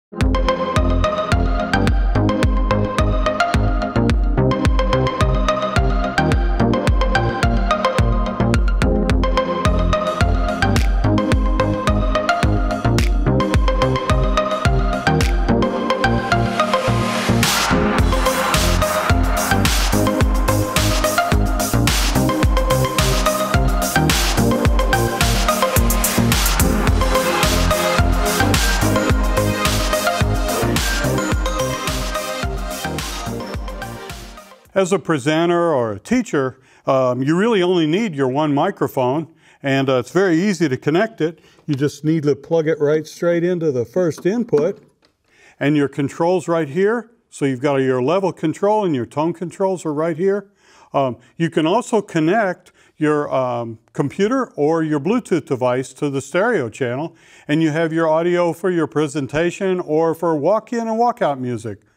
As a presenter or a teacher, you really only need your one microphone, and it's very easy to connect it. You just need to plug it right straight into the first input, and your controls right here. So you've got your level control and your tone controls are right here. You can also connect your computer or your Bluetooth device to the stereo channel, and you have your audio for your presentation or for walk-in and walk-out music.